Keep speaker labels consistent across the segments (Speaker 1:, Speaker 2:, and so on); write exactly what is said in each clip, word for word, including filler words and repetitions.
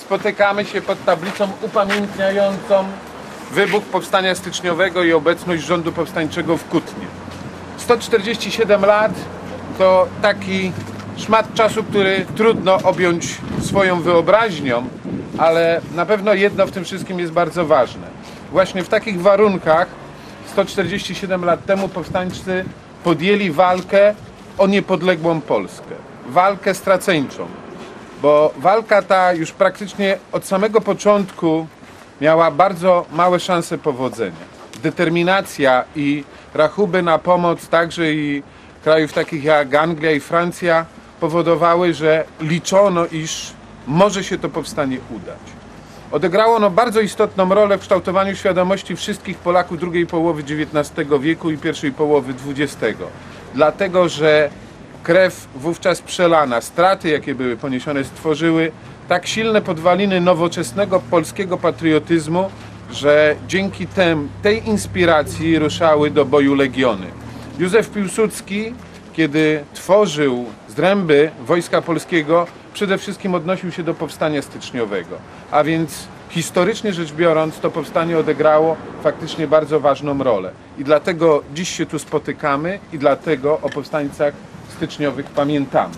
Speaker 1: spotykamy się pod tablicą upamiętniającą wybuch Powstania Styczniowego i obecność rządu powstańczego w Kutnie. sto czterdzieści siedem lat to taki szmat czasu, który trudno objąć swoją wyobraźnią, ale na pewno jedno w tym wszystkim jest bardzo ważne. Właśnie w takich warunkach sto czterdzieści siedem lat temu powstańcy podjęli walkę o niepodległą Polskę. Walkę straceńczą, bo walka ta już praktycznie od samego początku miała bardzo małe szanse powodzenia. Determinacja i rachuby na pomoc także i krajów takich jak Anglia i Francja powodowały, że liczono, iż może się to powstanie udać. Odegrało ono bardzo istotną rolę w kształtowaniu świadomości wszystkich Polaków drugiej połowy dziewiętnastego wieku i pierwszej połowy dwudziestego. Dlatego, że krew wówczas przelana, straty, jakie były poniesione, stworzyły tak silne podwaliny nowoczesnego polskiego patriotyzmu, że dzięki tem, tej inspiracji ruszały do boju legiony. Józef Piłsudski, kiedy tworzył zręby Wojska Polskiego, przede wszystkim odnosił się do powstania styczniowego, a więc historycznie rzecz biorąc to powstanie odegrało faktycznie bardzo ważną rolę. I dlatego dziś się tu spotykamy i dlatego o powstańcach styczniowych pamiętamy.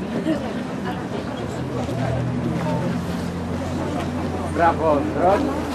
Speaker 2: Brawo, drogi.